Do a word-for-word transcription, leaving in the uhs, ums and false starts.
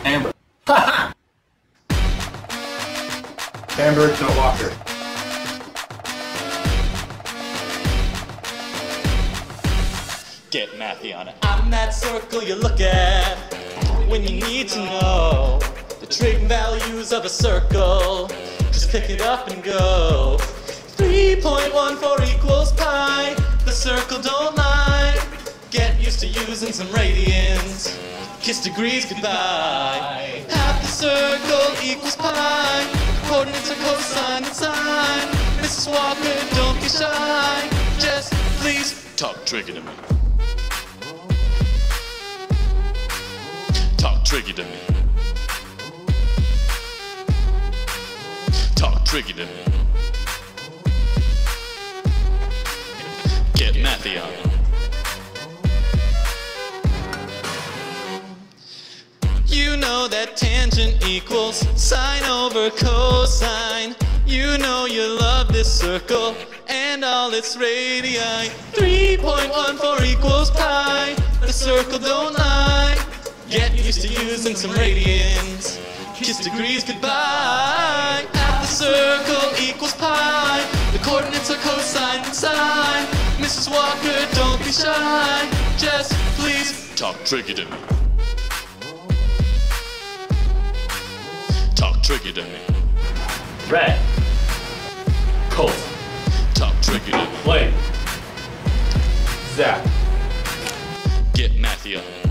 Amber. Ha ha! Amber, no Walker. Get mathy on it. I'm that circle you look at when you need to know the trig values of a circle. Just pick it up and go. three point one four equals pi. The circle don't lie. Get used to using some radians. Kiss degrees goodbye. Half the circle equals pi. Coordinates are cosine and sine. Missus Walker, don't be shy. Just please talk Triggy to me. Talk Triggy to me. Talk Triggy to me. Get mathy on it. You know that tangent equals sine over cosine. You know you love this circle and all its radii. three point one four equals pi. The circle don't lie. Get used to using some radians. Kiss degrees goodbye. Half the circle equals pi. The coordinates are cosine and sine. Missus Walker, don't be shy. Just please talk Triggy to me. Talk Triggy to me. Red. Colt. Talk Triggy to me. Blake. Zach. Get mathy on it.